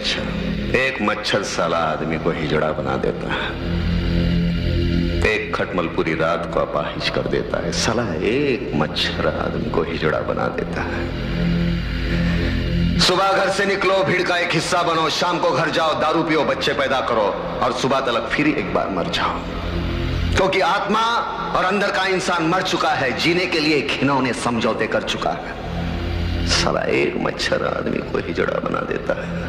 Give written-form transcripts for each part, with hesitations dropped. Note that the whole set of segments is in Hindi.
मच्छर, एक मच्छर साला आदमी को हिजड़ा बना देता है। एक खटमल पूरी रात को अपाहिज कर देता है। साला एक मच्छर आदमी को हिजड़ा बना देता है। सुबह घर से निकलो, भीड़ का एक हिस्सा बनो, शाम को घर जाओ, दारू पियो, बच्चे पैदा करो और सुबह तलक फिर एक बार मर जाओ। क्योंकि आत्मा और अंदर का इंसान मर चुका है, जीने के लिए घिनौने समझौते कर चुका है। साला एक मच्छर आदमी को हिजड़ा बना देता है।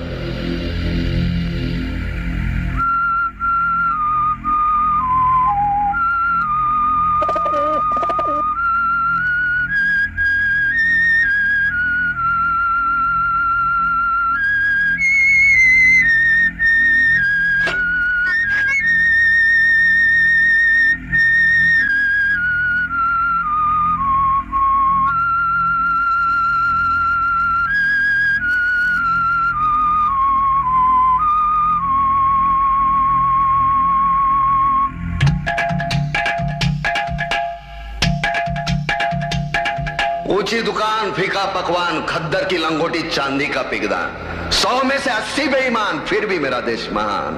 ऊंची दुकान, फीका पकवान, खद्दर की लंगोटी, चांदी का पिगदान, 100 में से 80 बेईमान, फिर भी मेरा देश महान।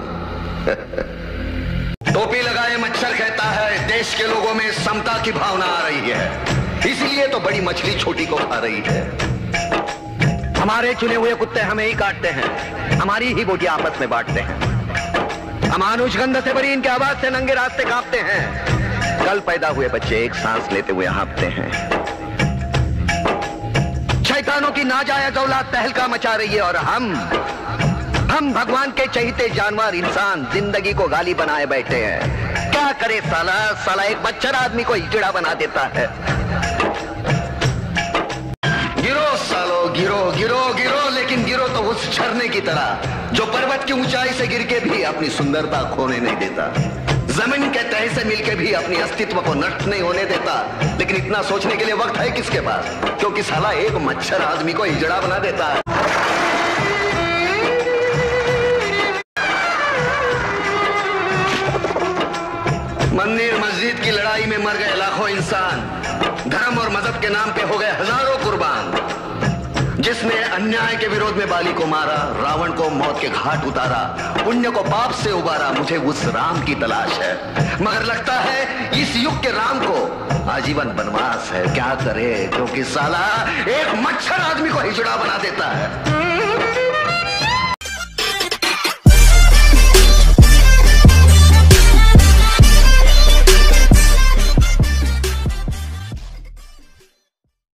टोपी लगाए मच्छर कहता है देश के लोगों में समता की भावना आ रही है, इसलिए तो बड़ी मछली छोटी को खा रही है। हमारे चुने हुए कुत्ते हमें ही काटते हैं, हमारी ही बोटियां आपस में बांटते हैं। अमानुष गंध से भरी इनकी आवाज से नंगे रास्ते कांपते हैं। कल पैदा हुए बच्चे एक सांस लेते हुए हाँफते हैं। शैतानों की नाजायज औलाद तहलका मचा रही है और हम भगवान के चहीते जानवर इंसान जिंदगी को गाली बनाए बैठे हैं। क्या करे साला एक मच्छर आदमी को हिजड़ा बना देता है। गिरो सालो, गिरो गिरो गिरो, लेकिन गिरो तो उस झरने की तरह जो पर्वत की ऊंचाई से गिर के भी अपनी सुंदरता खोने नहीं देता, जमीन के तह से मिलके भी अपनी अस्तित्व को नष्ट नहीं होने देता। लेकिन इतना सोचने के लिए वक्त है किसके पास, क्योंकि साला एक मच्छर आदमी को हिजड़ा बना देता है। मंदिर मस्जिद की लड़ाई में मर गए लाखों इंसान, धर्म और मजहब के नाम पे हो गए हजारों कुर्बान। जिसने अन्याय के विरोध में बाली को मारा, रावण को मौत के घाट उतारा, पुण्य को पाप से उबारा, मुझे उस राम की तलाश है। मगर लगता है इस युग के राम को आजीवन वनवास है। क्या करे, क्योंकि साला एक मच्छर आदमी को हिजड़ा बना देता है।